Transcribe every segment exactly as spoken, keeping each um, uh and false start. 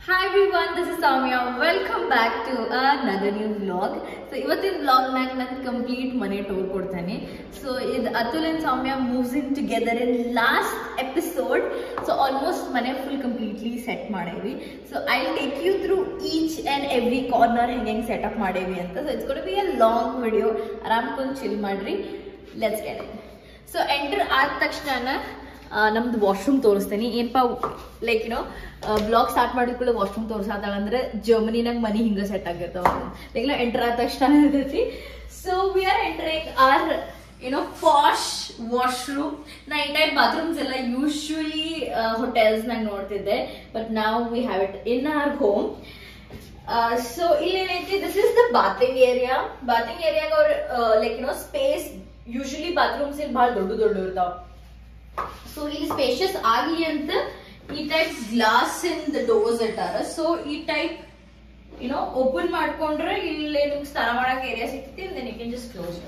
Hi everyone, this is Soumya. Welcome back to another new vlog. So ಇವತ್ತಿನ vlog ನಾಗ ನಾನು complete ಮನೆ tour ಕೊಡ್ತೇನೆ. So ಇದು Atul and Soumya moves in together in last episode. So almost ಮನೆ full completely set ಮಾಡೇವಿ. So I'll take you through each and every corner ಹೆಂಗೆ set up ಮಾಡೇವಿ ಅಂತ. So it's going to be a long video. ಆರಾಮ್ಕೊಂಡು chill ಮಾಡ್ರಿ. Let's get it. So enter ಆದ ತಕ್ಷಣ ನಮ್ದು washroom ತೋರಿಸ್ತೇನೆ. ಏನಪ್ಪಾ ಲೈಕ್ ಏನೋ ಬ್ಲಾಗ್ ಸ್ಟಾರ್ಟ್ ಮಾಡಿದ ಕೂಡ ವಾಶ್ರೂಮ್ ತೋರ್ಸಾತಾಳ ಅಂದ್ರೆ ಜರ್ಮನಿನಾಗ ಮನಿ ಹಿಂಗ ಸೆಟ್ ಆಗಿರ್ತಾವ. ಲೈಕ್ ನಾವು ಎಂಟರ್ ಆದ ತಕ್ಷಣ ಇರ್ತೈತಿ. So we are entering are ಏನೋ ಪಾಶ್ ವಾಶ್ರೂಮ್. ನಾ ಈ ಟೈಪ್ ಬಾತ್ರೂಮ್ಸ್ ಎಲ್ಲ ಯೂಶುವಲಿ ಹೋಟೆಲ್ಸ್ ನಾಗ ನೋಡ್ತಿದ್ದೆ, ಬಟ್ ನಾವು we have it in our home. So ಇಲ್ಲೇನೈತಿ, this is the bathing area. Bathing ಏರಿಯಾಗ ಅವ್ರ ಲೈಕ್ ಏನೋ ಸ್ಪೇಸ್ ಯೂಶುವಲಿ ಬಾತ್ರೂಮ್ಸ್ ಇಲ್ಲಿ ಬಹಳ ದೊಡ್ಡ ದೊಡ್ಡ ಇರ್ತಾವ. ಸೊ ಇಲ್ಲಿ ಸ್ಪೇಷಿಯಸ್ ಆಗಲಿ ಅಂತ ಈ ಟೈಪ್ ಗ್ಲಾಸ್ ಇನ್ ಡೋರ್ಸ್ ಇಟ್ಟಾರ. ಸೊ ಈ ಟೈಪ್ ಯುನೋ ಓಪನ್ ಮಾಡ್ಕೊಂಡ್ರೆ ಇಲ್ಲಿ ನಿಮ್ಗೆ ಸ್ನಾನ ಮಾಡಕ್ ಏರಿಯಾ ಸಿಗ್ತೈತಿ. Then you can just close.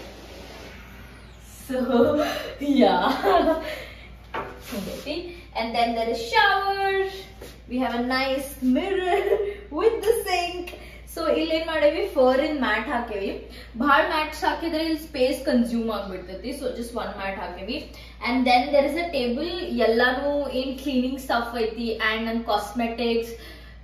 So yeah ಹಿಂಗೈತಿ. And then there is shower. We have a nice mirror with the sink. So ಇಲ್ಲಿ ಏನ್ ಮಾಡೇವಿ, ಫರ್ ಇನ್ ಮ್ಯಾಟ್ ಹಾಕೇವಿ. ಬಹಳ ಮ್ಯಾಟ್ಸ್ ಹಾಕಿದ್ರೆ ಇಲ್ಲಿ ಸ್ಪೇಸ್ ಕನ್ಸ್ಯೂಮ್ ಆಗ್ಬಿಡ್ತೈತಿ. ಸೊ ಜಸ್ಟ್ ಒನ್ ಮ್ಯಾಟ್ ಹಾಕೇವಿ. And then there is a table. ಎಲ್ಲಾನು ಏನ್ ಕ್ಲೀನಿಂಗ್ ಸ್ಟಫ್ ಐತಿ ಅಂಡ್ ನನ್ ಕಾಸ್ಮೆಟಿಕ್ಸ್,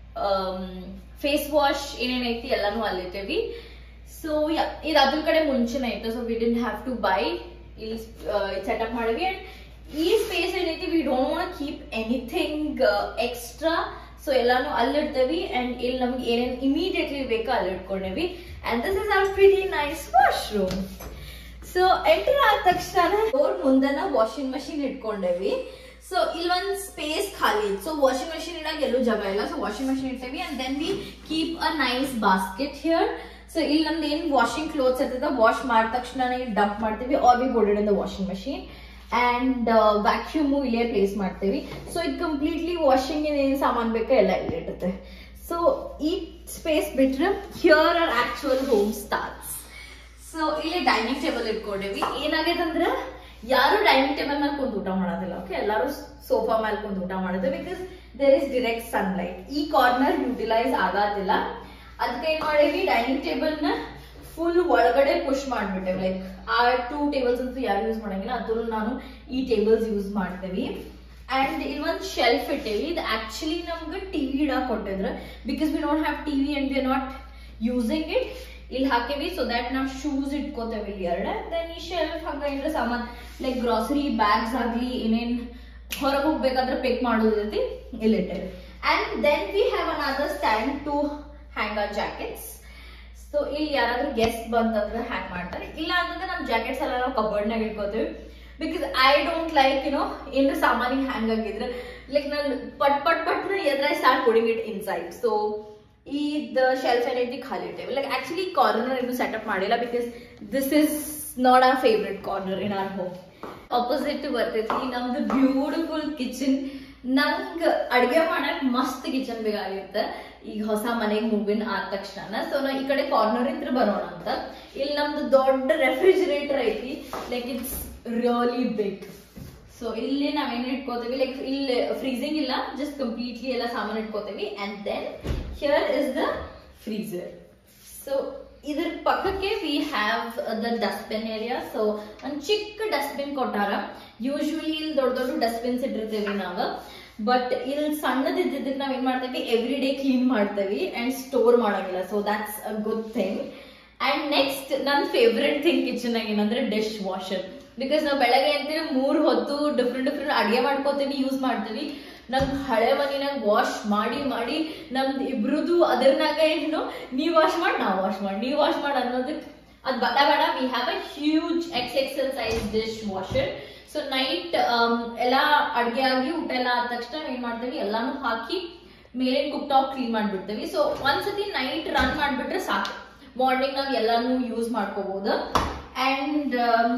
ಫೇಸ್ ವಾಶ್ ಏನೇನೈತಿ ಎಲ್ಲಾನು ಅಲ್ಲಿಟ್ಟೇವಿ. ಸೊ ಇದು ಅದ್ರ ಕಡೆ ಮುಂಚೆನೆ ಐತೆ. So we didn't have to buy. ಇಲ್ಲಿ ಸೆಟಪ್ ಮಾಡೇವಿ. ಅಂಡ್ ಈ ಸ್ಪೇಸ್ ಏನೈತಿ, we don't want keep anything extra. So ಎಲ್ಲಾನು ಅಲ್ಲಿಡ್ತೇವಿ. ಅಂಡ್ ಇಲ್ಲಿ ನಮ್ಗೆ ಏನೇನ್ ಇಮಿಡಿಯೇಟ್ಲಿ ಬೇಕೋ ಅಲ್ಲಿ ಇಟ್ಕೊಂಡೇವಿ. And this is our pretty nice washroom. So enter ಆದ ತಕ್ಷಣ ಡೋರ್ ಮುಂದನ ವಾಷಿಂಗ್ ಮಷೀನ್ ಇಟ್ಕೊಂಡೇವಿ. ಸೊ ಇಲ್ಲೊಂದ್ ಸ್ಪೇಸ್ ಖಾಲಿ ಇತ್ತು. ಸೊ ವಾಷಿಂಗ್ ಮಷೀನ್ ಇಡಾಗ ಎಲ್ಲೂ ಜಾಗ ಇಲ್ಲ. ಸೊ ವಾಷಿಂಗ್ ಮಷೀನ್ ಇಡ್ತೇವಿ. And then we keep a nice basket here. So ಇಲ್ಲಿ ನಮ್ದು ಏನ್ ವಾಷಿಂಗ್ ಕ್ಲೋತ್ಸ್ ಇರ್ತದ ವಾಶ್ ಮಾಡಿದ ತಕ್ಷಣ ಡಂಪ್ ಮಾಡ್ತೀವಿ, or we put it in the washing machine. And vacuum ಇಲ್ಲೇ ಪ್ಲೇಸ್ ಮಾಡ್ತೇವಿ. ಸೊ ಇದು ಕಂಪ್ಲೀಟ್ಲಿ ವಾಷಿಂಗ್ ಏನ್ ಸಾಮಾನ್ ಬೇಕೋ ಎಲ್ಲ ಇಲ್ಲಿ ಇರುತ್ತೆ. ಸೊ ಈ ಸ್ಪೇಸ್ ಬಿಟ್ರೆ here are actual home starts. So ಇಲ್ಲಿ ಡೈನಿಂಗ್ ಟೇಬಲ್ ಇಟ್ಕೊಂಡೇವಿ. ಏನಾಗೈತೆ ಅಂದ್ರೆ ಯಾರು ಡೈನಿಂಗ್ ಟೇಬಲ್ ಮೇಲೆ ಕುಂತು ಊಟ ಮಾಡೋದಿಲ್ಲ. ಓಕೆ, ಎಲ್ಲಾರು ಸೋಫಾ ಮೇಲೆ ಕುಂತು ಊಟ ಮಾಡೋದು. Because there is direct sunlight. ಈ ಕಾರ್ನರ್ ಯುಟಿಲೈಸ್ ಆಗೋದಿಲ್ಲ. ಅದಕ್ಕೆ ಏನ್ ಮಾಡೇವಿ, ಡೈನಿಂಗ್ ಟೇಬಲ್ ನ ಫುಲ್ ಒಳಗಡೆ ಪುಷ್ ಮಾಡ್ಬಿಟ್ಟೇವೆ. ಲೈಕ್ ಆ ಟೂ ಟೇಬಲ್ಸ್ ಅಂತೂ ಯಾರು ಯೂಸ್ ಮಾಡಂಗಿಲ್ಲ. ಅದ್ರೂ ನಾನು ಈ ಟೇಬಲ್ಸ್ ಯೂಸ್ ಮಾಡ್ತೇವಿ. ಅಂಡ್ ಇಲ್ಲಿ ಒಂದು ಶೆಲ್ಫ್ ಇಟ್ಟೇವಿ. ಇದು ಆಕ್ಚುಲಿ ನಮ್ಗೆ ಟಿವಿ ಇಡಾಕ್ ಕೊಟ್ಟಿದ್ರು. Because we don't have TV and we are not using it. ಇಲ್ಲಿ ಹಾಕೇವಿ ಸೊ ದಟ್ ನಾವು ಶೂಸ್ ಇಟ್ಕೋತೇವೆ ಇಲ್ಲಿ ಎರಡು. ದೆನ್ ಈ ಶೆಲ್ಫ್ ಹಂಗ ಏನ್ರ ಸಾಮಾನ್ ಲೈಕ್ ಗ್ರಾಸರಿ ಬ್ಯಾಗ್ಸ್ ಆಗ್ಲಿ ಏನೇನ್ ಹೊರಗೆ ಹೋಗ್ಬೇಕಾದ್ರೆ ಪಿಕ್ ಮಾಡೋದೈತಿ ಇಲ್ಲಿ ಇಟ್ಟೇವಿ. And then we have another stand to hang our jackets. So ಇಲ್ಲಿ ಯಾರಾದ್ರೂ ಗೆಸ್ಟ್ ಬಂತಂದ್ರೆ ಹ್ಯಾಂಗ್ ಮಾಡ್ತಾರೆ. ಇಲ್ಲ ಅಂತಂದ್ರೆ ನಮ್ ಜಾಕೆಟ್ಸ್ ಎಲ್ಲ ನಾವು ಕಬೋರ್ಡ್ ನಾಗ ಇಟ್ಕೋತೀವಿ. Because I don't like you know ಏನ್ರ ಸಾಮಾನಿಗೆ ಹ್ಯಾಂಗ್ ಆಗಿದ್ರೆ ಲೈಕ್ ನಾನು ಪಟ್ ಪಟ್ ಪಟ್ ಎದ್ರ start putting it inside. So ಈ ಶೆಲ್ಫ್ ಏನೈತಿ ಖಾಲಿ ಇಟ್ಟೇವೆ. ಲೈಕ್ ಆಕ್ಚುಲಿ ಕಾರ್ನರ್ ಇನ್ನು ಸೆಟಪ್ ಮಾಡಿಲ್ಲ. Because this is not our favourite corner in our home. Opposite ಬರ್ತೈತಿ ನಮ್ದು ಬ್ಯೂಟಿಫುಲ್ ಕಿಚನ್. ನಂಗ್ ಅಡ್ಗೆ ಮಾಡಕ್ ಮಸ್ತ್ ಕಿಚನ್ ಬೇಕಾಗಿರುತ್ತೆ ಈಗ ಹೊಸ ಮನೆಗೆ ಮೂವಿನ್ ಆದ ತಕ್ಷಣ. ಸೊ ನಾ ಈ ಕಡೆ ಕಾರ್ನರ್ ಇಂತ್ರ ಬರೋಣ ಅಂತ. ಇಲ್ಲಿ ನಮ್ದು ದೊಡ್ಡ ರೆಫ್ರಿಜರೇಟರ್ ಐತಿ. Like it's really big. So ಇಲ್ಲಿ ನಾವೇನ್ ಇಟ್ಕೋತೀವಿ, ಲೈಕ್ ಇಲ್ಲಿ ಫ್ರೀಸಿಂಗ್ ಇಲ್ಲ, ಜಸ್ಟ್ ಕಂಪ್ಲೀಟ್ಲಿ ಎಲ್ಲ ಸಾಮಾನು ಇಟ್ಕೋತೀವಿ. And then here is the freezer. So ಇದ್ರ ಪಕ್ಕಕ್ಕೆ we have the dustbin area. So ಒಂದ್ ಚಿಕ್ಕ ಡಸ್ಟ್ಬಿನ್ ಕೊಟ್ಟಾರ. ಯೂಶುವಲಿ ಇಲ್ಲಿ ದೊಡ್ಡ ದೊಡ್ಡ ಡಸ್ಟ್ಬಿನ್ಸ್ ಇಟ್ಟಿರ್ತೇವಿ ನಾವು. ಬಟ್ ಇಲ್ಲಿ ಸಣ್ಣದಿದ್ದಕ್ಕೆ ನಾವ್ ಏನ್ ಮಾಡ್ತೇವಿ, ಎವ್ರಿ ಡೇ ಕ್ಲೀನ್ ಮಾಡ್ತೇವಿ ಅಂಡ್ ಸ್ಟೋರ್ ಮಾಡಂಗಿಲ್ಲ. So that's a good thing. And next ನನ್ ಫೇವ್ರೆಟ್ ಥಿಂಗ್ ಕಿಚನ್ ಆಗ ಏನಂದ್ರೆ ಡಿಶ್ ವಾಷರ್. ಬಿಕಾಸ್ ನಾವ್ ಬೆಳಗ್ಗೆ ಅಂತೀವಿ ಮೂರ್ ಹೊತ್ತು ಡಿಫ್ರೆಂಟ್ ಡಿಫ್ರೆಂಟ್ ಅಡಿಗೆ ಮಾಡ್ಕೋತೀವಿ, ಯೂಸ್ ಮಾಡ್ತೀವಿ. ನಮ್ ಹಳೆ ಮನಿನಾಗ ವಾಶ್ ಮಾಡಿ ಮಾಡಿ ನಮ್ದು ಇಬ್ರದು ಅದರ್ನಾಗ ಏನು ನೀವ್ ವಾಶ್ ಮಾಡಿ ನಾವ್ ವಾಶ್ ಮಾಡಿ ನೀವ್ ವಾಶ್ ಮಾಡಿ ಅನ್ನೋದಕ್ಕೆ ಅದ್ ಬೇಡ ಬೇಡ. We have a huge X XL size dishwasher. So night ಎಲ್ಲಾ ಅಡ್ಗೆ ಆಗಿ ಊಟ ಎಲ್ಲ ಆದ ತಕ್ಷಣ ಏನ್ ಮಾಡ್ತೇವಿ, ಎಲ್ಲಾನು ಹಾಕಿ ಮೇಲಿನ ಕುಕ್ ಟಾಪ್ ಕ್ಲೀನ್ ಮಾಡ್ಬಿಡ್ತೇವಿ. ಸೊ ಒಂದ್ಸತಿ ನೈಟ್ ರನ್ ಮಾಡ್ಬಿಟ್ರೆ ಸಾಕು, ಮಾರ್ನಿಂಗ್ ನಾವ್ ಎಲ್ಲಾನು ಯೂಸ್ ಮಾಡ್ಕೋಬಹುದು. ಅಂಡ್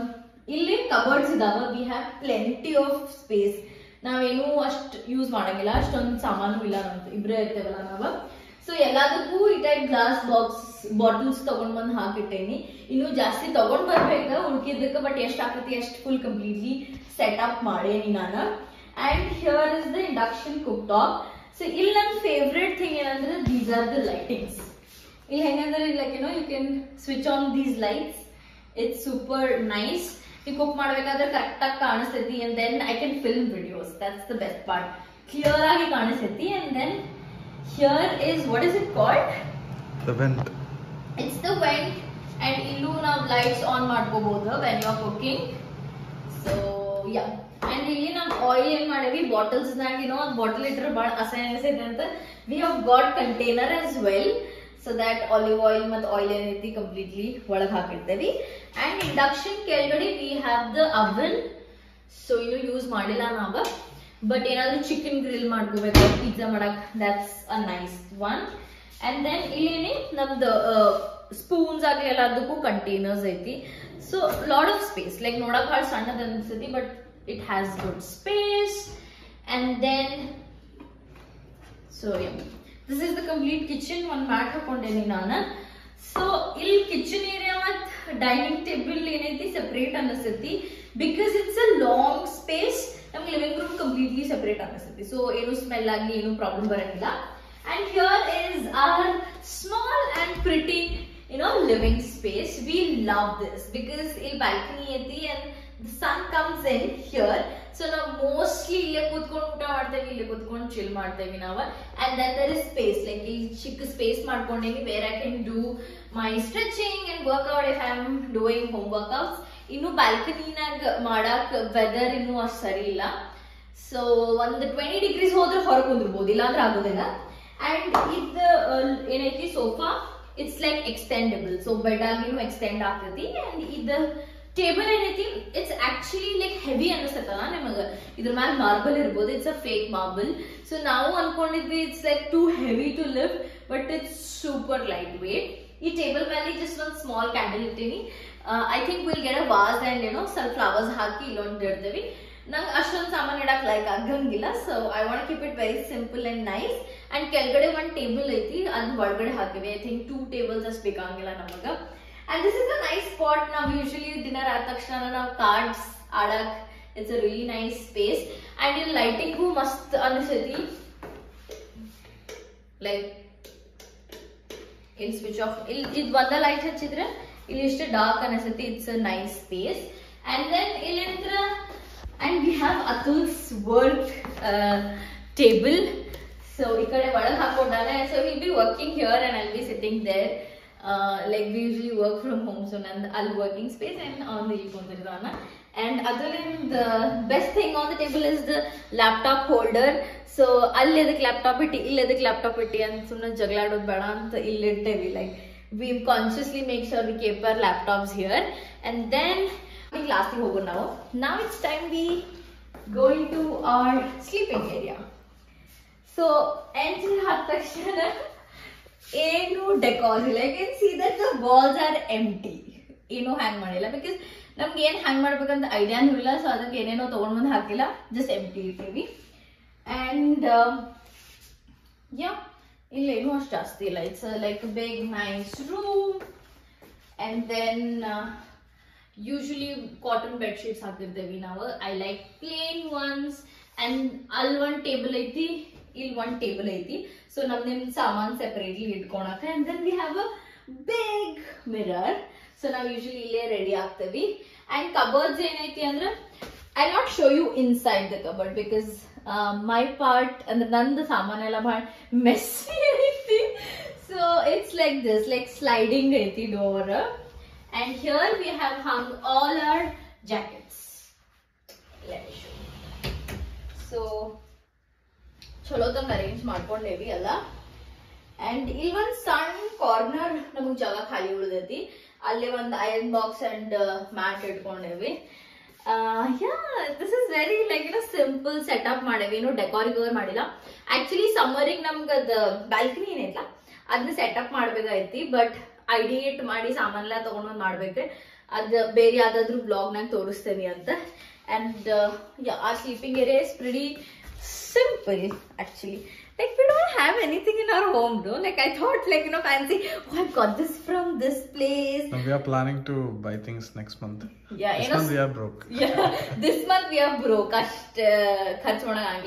ಇಲ್ಲಿ ಕಬೋರ್ಡ್ಸ್ ಇದಾವ. We have plenty of space. ನಾವೇನು ಅಷ್ಟ್ ಯೂಸ್ ಮಾಡಂಗಿಲ್ಲ, ಅಷ್ಟೊಂದು ಸಾಮಾನು ಇಲ್ಲ ನಮ್ದು, ಇಬ್ರೇ ಇರ್ತೇವಲ್ಲ ನಾವು. ಸೊ ಎಲ್ಲದಕ್ಕೂ ಈ ಟೈಪ್ ಗ್ಲಾಸ್ ಬಾಕ್ಸ್ ಬಾಟಲ್ಸ್ ತಗೊಂಡ್ ಬಂದ್ ಹಾಕಿಟ್ಟೇನಿ. ಇನ್ನು ಜಾಸ್ತಿ ತಗೊಂಡ್ ಬರ್ಬೇಕ ಉಳ್ಕಿದ್ದಕ್ಕೆ, ಬಟ್ ಎಷ್ಟ್ ಹಾಕತಿ ಅಷ್ಟ್ ಫುಲ್ ಕಂಪ್ಲೀಟ್ಲಿ ಸೆಟ್ ಅಪ್ ಮಾಡೇನಿ ನಾನು. And here is the induction cook top. So ಇಲ್ಲಿ ನನ್ನ ಫೇವ್ರೆಟ್ ಥಿಂಗ್ ಏನಂದ್ರೆ ದೀಸ್ ಆರ್ ದ ಲೈಟಿಂಗ್ಸ್. ಇಲ್ಲಿ ಹೆಂಗಂದ್ರೆ like you know you can switch on these lights. It's super nice. ನೀವು ಕುಕ್ ಮಾಡ್ಬೇಕಾದ್ರೆ correct ಆಗಿ ಕಾಣಿಸ್ತೈತಿ. And then I can film videos. That's the best part. Clear ಆಗಿ ಕಾಣಿಸ್ತೈತಿ. And then here is what is it called? The vent. It's the vent. And illu ನಾವು lights on ಮಾಡ್ಕೋಬಹುದು when you are cooking. So yeah. And ಇಲ್ಲಿ ನಾವು oil ಏನ್ ಮಾಡೇವಿ bottles ನಾಗ ಏನೋ ಒಂದು ಬಾಟಲ್ ಇಟ್ಟರೆ ಬಹಳ ಅಸಹ್ಯ ಅನಿಸೈತೆ ಅಂತ we have got container as well. So that olive oil ಮತ್ತು ಆಯಿಲ್ ಏನೈತಿ ಕಂಪ್ಲೀಟ್ಲಿ ಒಳಗೆ ಹಾಕಿರ್ತೇವಿ. ಅಂಡ್ ಇಂಡಕ್ಷನ್ ಕೆಳಗಡೆ we have the oven. So ಇನ್ನು ಯೂಸ್ ಮಾಡಿಲ್ಲ ನಾವು. ಬಟ್ ಏನಾದ್ರು ಚಿಕನ್ ಗ್ರಿಲ್ ಮಾಡ್ಕೋಬೇಕು ಪಿಜ್ಜಾ ಮಾಡಕ್, that's a nice one. And then ಇಲ್ಲಿ ನಮ್ದು ಸ್ಪೂನ್ಸ್ ಆಗಲಿ ಎಲ್ಲದಕ್ಕೂ ಕಂಟೈನರ್ಸ್ ಐತಿ. So lot of space. Like ನೋಡಕ್ ಭಾಳ ಸಣ್ಣದ ಅನ್ಸತಿ but it has good space. And then so yeah, this is the complete kitchen. One mat hakondeni nana. So il kitchen area mat dining table enaiti separate anasati because it's a long space. Nam living room completely separate anasati, so enu smell agli enu problem barangilla. And here is our small and pretty, you know, living space. We love this because il balcony ಐತಿ and the sun comes in here. So now mostly ille kutkondu uta ಮಾಡ್ತೇವೆ, ille kutkondu chill ಮಾಡ್ತೇವೆ ನಾವು. And then there is space, like ಇಲ್ಲಿ ಚಿಕ್ಕ space ಮಾಡ್ಕೊಂಡೇನಿ where I can do my stretching and workout if I am doing home workouts. ಇನ್ನು balcony ನಾಗ ಮಾಡಾಕ weather ಇನ್ನು ಅಷ್ಟು ಸರಿ ಇಲ್ಲ. ಸೊ ಒಂದು ಟ್ವೆಂಟಿ ಡಿಗ್ರೀಸ್ ಹೋದ್ರೆ ಹೊರಗೆ ಕುಂದಿರ್ಬೋದು, ಇಲ್ಲ ಅಂದ್ರೆ ಆಗೋದಿಲ್ಲ. ಅಂಡ್ ಇದು ಏನೈತಿ sofa, it's like extendable. So bed ಆಗಿನೂ ಎಕ್ಸ್ಟೆಂಡ್ ಆಗ್ತೈತಿ. ಅಂಡ್ ಇದು ಟೇಬಲ್ ಏನೈತಿ ಇಟ್ಸ್ ಆಕ್ಚುಲಿ ಲೈಕ್ ಹೆವಿ ಅನಿಸ್ತಲ್ಲ ನಿಮಗ. ಇದ್ರ ಮ್ಯಾಲ ಮಾರ್ಬಲ್ ಇರ್ಬೋದು, it's a fake marble. So ನಾವು ಅನ್ಕೊಂಡಿದ್ವಿ it's like too heavy to lift, but it's super light weight. ಈ ಟೇಬಲ್ ಮೇಲೆ ಜಸ್ಟ್ ಒಂದು ಸ್ಮಾಲ್ ಕ್ಯಾಂಡಲ್ ಇಟ್ಟೀನಿ. I think will get a vase and ಏನೋ ಸ್ವಲ್ಪ ಫ್ಲವರ್ಸ್ ಹಾಕಿ ಇಲ್ಲೊಂದು ಇಡ್ತೀವಿ. ನಂಗೆ ಅಷ್ಟೊಂದು ಸಾಮಾನು ಇಡಕ್ ಲೈಕ್ ಆಗಂಗಿಲ್ಲ. So I want keep it very simple and nice. And ಕೆಳಗಡೆ ಒಂದು ಟೇಬಲ್ ಐತಿ, ಅದ್ ಒಳಗಡೆ ಹಾಕಿವಿ. ಐ ಥಿಂಕ್ ಟೂ ಟೇಬಲ್ಸ್ ಅಷ್ಟು ಬೇಕಾಗಿಲ್ಲ ನಮಗ. And this is a nice spot. Now usually dinner ಆದ ತಕ್ಷಣ ನಾವು ಕಾರ್ಡ್ಸ್ ಆಡಕ್, it's a really nice space. And in lighting ಗೂ ಮಸ್ತ್ ಅನಿಸತಿ. ಲೈಕ್ ಇಲ್ಲಿ ಸ್ವಿಚ್ ಆಫ್, ಇಲ್ಲಿ ಇದು ಒಂದ ಲೈಟ್ ಹಚ್ಚಿದ್ರೆ ಇಲ್ಲಿ ಇಷ್ಟು ಡಾರ್ಕ್ ಅನಿಸತಿ. It's a nice space. And then ಇಲ್ಲಿ ನಂತರ and we have Atul's work table. So ಈ ಕಡೆ ಒಳಗೆ ಹಾಕೊಂಡಾನೆ. So will be working here and I'll be sitting there. Uh, like we usually work from home, so nan all working space and on the kondirana. And other than the best thing on the table is the laptop holder. So alle the laptop itti ille the laptop itti and sumna jagladod bada anta ille ittೇವಿ. Like we consciously make sure we keep our laptops here. And then we last thing hogo now. Now it's time we go into our sleeping area. So entry hat takshana ಏನು decor ಇಲ್ಲ. I can see that the walls are empty. ಏನೋ hang ಮಾಡಿಲ್ಲ because ನಮ್ಗೆ ಏನ್ ಹ್ಯಾಂಗ್ ಮಾಡ್ಬೇಕಂತ ಐಡಿಯಾನೂ ಇಲ್ಲ. So ಅದಕ್ಕೆ ಏನೇನೋ ತಗೊಂಡ್ ಬಂದು ಹಾಕಿಲ್ಲ, ಜಸ್ಟ್ ಎಂಟಿ ಇರ್ತೀವಿ. ಅಂಡ್ ಯಾ ಇಲ್ಲೇನು ಅಷ್ಟು ಜಾಸ್ತಿ ಇಲ್ಲ. It's like big nice room. And then usually cotton bed sheets ಹಾಕಿರ್ತೇವಿ ನಾವು. I like plain ones. And ಅಲ್ಲಿ ಒಂದು ಟೇಬಲ್ ಐತಿ, ಇಲ್ಲಿ ಒಂದು ಟೇಬಲ್ ಐತಿ. ಸೊ ನಮ್ ನಿಮ್ ಸಾಮಾನ್ ಸೆಪರೇಟ್ಲಿ ಇಟ್ಕೊಳಕ. And then we have a big mirror. So ನಾವು ಯೂಶಲಿ ಇಲ್ಲೇ ರೆಡಿ ಆಗ್ತೇವಿ. ಅಂಡ್ ಕಬರ್ಡ್ಸ್ ಏನೈತಿ ಅಂದ್ರೆ I not show you inside the cupboard because my part ಅಂದ್ರೆ ನಂದು ಸಾಮಾನೆಲ್ಲ ಬಹಳ ಮೆಸ್ಸಿ ಐತಿ. So it's like this, like sliding ಐತಿ door. And here we have hung all our jackets. So ಚಲೋ ತಂಗ ಅರೇಂಜ್ ಮಾಡ್ಕೊಂಡೇವಿ ಅಲ್ಲ. ಅಂಡ್ ಇಲ್ಲಿ ಒಂದ್ ಸಣ್ಣ ಕಾರ್ನರ್ ನಮಗ್ ಜಾಗ ಖಾಲಿ ಉಳಿದೈತಿ. ಅಲ್ಲೇ ಒಂದ್ ಐರನ್ ಬಾಕ್ಸ್ ಅಂಡ್ ಮ್ಯಾಟ್ ಇಟ್ಕೊಂಡೇವಿ. Yeah this is very like ಏನೋ ಸಿಂಪಲ್ ಸೆಟಪ್ ಮಾಡೇವಿ. ಏನೋ ಡೆಕೋರ್ ಗಿಕೋರ್ ಮಾಡಿಲ್ಲ. ಆಕ್ಚುಲಿ ಸಮ್ಮರಿಗೆ ನಮ್ಗೆ ಅದ ಬ್ಯಾಲ್ಕನಿ ಏನೈತ್ಲ ಅದನ್ನ ಸೆಟಪ್ ಮಾಡ್ಬೇಕಾಯ್ತಿ. ಬಟ್ ಐಡಿಯೇಟ್ ಮಾಡಿ ಸಾಮಾನೆಲ್ಲ ತಗೊಂಡ್ ಮಾಡ್ಬೇಕ್ರಿ. ಅದ್ ಬೇರೆ ಯಾವ್ದಾದ್ರು ಬ್ಲಾಗ್ ನಾಗ ತೋರಿಸ್ತೇನೆ ಅಂತ. And yeah our sleeping area is pretty simple actually. Like we don't have anything in our home though. Like I thought like you know fancy, oh I got this from this place. No, we are planning to buy things next month. Yeah, this you know, month we are broke. Yeah, this month we are broke. Asht kharch ಮಾಡಂಗಿಲ್ಲ.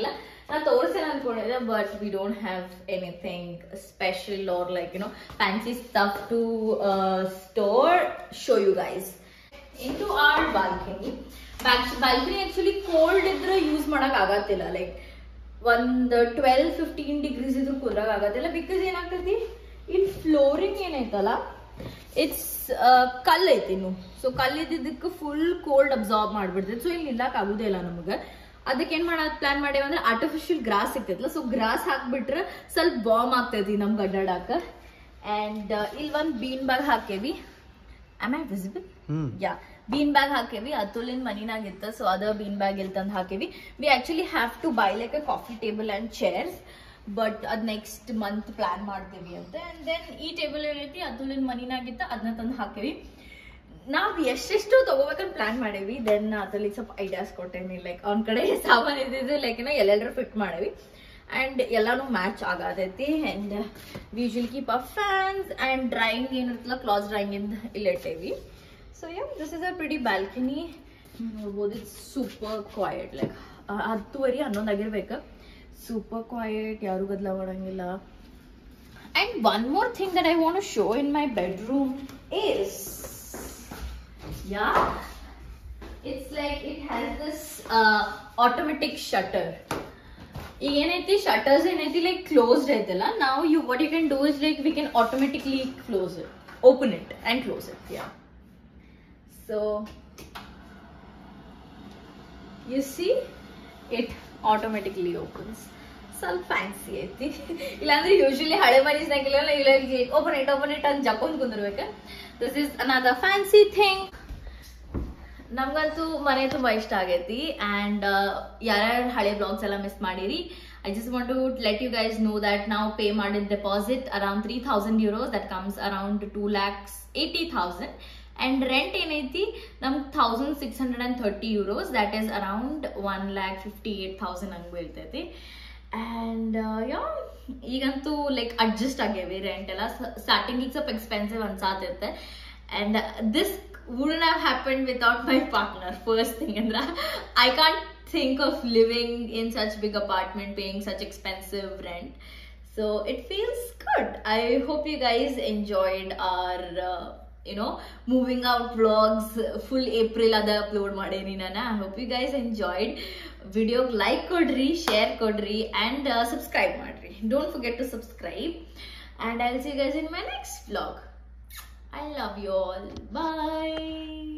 ನಾನು ತೋರಿಸೇನೆ ಅನ್ಕೊಂಡಿದ್ದೆ, but we don't have anything special or like you know fancy stuff to store show you guys. Into our balcony. Balcony actually cold ಇದ್ರೆ use ಮಾಡಕ್ ಆಗತ್ತಿಲ್ಲ, like ಒಂದು twelve fifteen degrees ಇದ್ರು ಕುದ್ರಾಗ ಆಗತ್ತಿಲ್ಲ. ಬಿಕಾಸ್ ಏನಾಗ್ತೈತಿ, ಇಲ್ಲಿ ಫ್ಲೋರಿಂಗ್ ಏನೈತಲ್ಲ ಇಟ್ಸ್ ಕಲ್ ಐತಿ ಇನ್ನು. ಸೊ ಕಲ್ ಇದ್ದಿದ್ದಕ್ಕೆ ಫುಲ್ ಕೋಲ್ಡ್ ಅಬ್ಸಾರ್ಬ್ ಮಾಡ್ಬಿಡ್ತೈತಿ. ಸೊ ಇಲ್ಲಿ ನಿಲ್ಲಕ್ ಆಗುದೇ ಇಲ್ಲ ನಮಗೆ. ಅದಕ್ಕೆ ಏನ್ ಮಾಡೋದ್ ಪ್ಲಾನ್ ಮಾಡೇವ ಅಂದ್ರೆ ಆರ್ಟಿಫಿಷಿಯಲ್ ಗ್ರಾಸ್ ಸಿಗ್ತೈತಲ್ಲ, ಸೊ ಗ್ರಾಸ್ ಹಾಕ್ಬಿಟ್ರೆ ಸ್ವಲ್ಪ ಬಾಮ್ ಆಗ್ತೈತಿ ನಮ್ಗೆ ಅಡ್ಡಾಡಾಕ. ಅಂಡ್ ಇಲ್ಲಿ ಒಂದ್ ಬೀನ್ ಬ್ಯಾಗ್ ಹಾಕೇವಿ. Am I visible? Yeah, bean bag ಹಾಕೇವಿ. ಅತುಲಿನ್ ಮನಿನಾಗಿತ್ತ, ಸೊ ಅದ ಬೀನ್ ಬ್ಯಾಗ್ ಇಲ್ಲಿ ತಂದು ಹಾಕೇವಿ. We actually have to buy like a coffee table and chairs, but ಅದ್ ನೆಕ್ಸ್ಟ್ ಮಂತ್ ಪ್ಲಾನ್ ಮಾಡ್ತೀವಿ ಅಂತ. ಅಂಡ್ ದೆನ್ ಈ ಟೇಬಲ್ ಏನೈತಿ ಅತುಲಿನ್ ಮನಿನಾಗಿತ್ತ, ಅದನ್ನ ತಂದು ಹಾಕೇವಿ. ನಾವ್ ಎಷ್ಟೆಷ್ಟು ತಗೋಬೇಕಂತ ಪ್ಲಾನ್ ಮಾಡೇವಿ. ದೆನ್ ಅದ್ರಲ್ಲಿ ಸ್ವಲ್ಪ ಐಡಿಯಾಸ್ ಕೊಟ್ಟೇನಿ, ಲೈಕ್ ಅವ್ನ ಕಡೆ ಸಾಮಾನ್ ಇದ್ದಿದ್ದು ಲೈಕ್ ಏನೋ ಎಲ್ಲೆಲ್ಲರೂ ಫಿಟ್ ಮಾಡೇವಿ. ಅಂಡ್ ಎಲ್ಲಾನು ಮ್ಯಾಚ್ ಆಗತೈತಿ. And usually keep a fans and drying ಏನಿರ್ತಲ್ಲ ಕ್ಲಾಸ್ ಡ್ರೈಯಿಂಗ್ ಇಂದ ಇಲ್ಲಿಟ್ಟೇವಿ. So yeah, this is a pretty balcony. ನೋಡ್ಬೋದು, ಇಟ್ಸ್ ಸೂಪರ್ ಕ್ವಾಯಟ್. ಲೈಕ್ ಹತ್ತುವರೆ ಹನ್ನೊಂದು ಆಗಿರ್ಬೇಕು. ಸೂಪರ್ ಕ್ವಾಯಟ್, ಯಾರು ಗದ್ದಲ ಮಾಡಂಗಿಲ್ಲ. And one more thing that I want to show in my bedroom is, yeah, it's like it has this uh, automatic shutter. ಈಗ ಏನೈತಿ, shutters ಏನೈತಿ ಲೈಕ್ ಕ್ಲೋಸ್ಡ್ ಐತಲ್ಲ, ನಾವು you what you can do is like we can automatically close it, open it and close it. Yeah, so you see it automatically opens. ಸ್ವಲ್ಪ fancy ಐತಿ. ಇಲ್ಲಾಂದ್ರೆ usually ಹಳೆ ಮನೀಸ್ನಾಗಿಲ್ಲ, ಇಲ್ಲ ಓಪನ್ ಇಟ್ ಓಪನ್ ಇಟ್ ಅಂತ ಜಪ್ಕೊಂಡ್ ಕುಂದಿರ್ಬೇಕ. This is another fancy thing. ನಮ್ಗಂತೂ ಮನೆ ತುಂಬಾ ಇಷ್ಟ ಆಗೈತಿ. ಅಂಡ್ ಯಾರ್ಯಾರು ಹಳೆ ಬ್ಲಾಗ್ಸ್ ಎಲ್ಲ ಮಿಸ್ ಮಾಡಿರಿ, I just want to let you guys know that ನಾವು ಪೇ ಮಾಡಿದ deposit around three thousand euros, that comes around two lakhs eighty thousand. And rent ಏನೈತಿ ನಮ್ಗೆ thousand six hundred and thirty euros, that is around one lakh fifty eight thousand ಹಂಗೂ ಇರ್ತೈತಿ. And yeah, ಈಗಂತೂ like adjust ಆಗ್ಯಾವಿ rent ಎಲ್ಲ. Starting ಈಗ ಸ್ವಲ್ಪ expensive ಅನ್ಸಾತೈತೆ. And this wouldn't have happened without my partner. First thing, Andra, I can't think of living in such big apartment paying such expensive rent. So it feels good. I hope you guys enjoyed our uh, you know moving out vlogs. Full April ada upload madeni nana. I hope you guys enjoyed. Video like kodri, share kodri, and uh, subscribe madri. Don't forget to subscribe. And I'll see you guys in my next vlog. I love you all. Bye.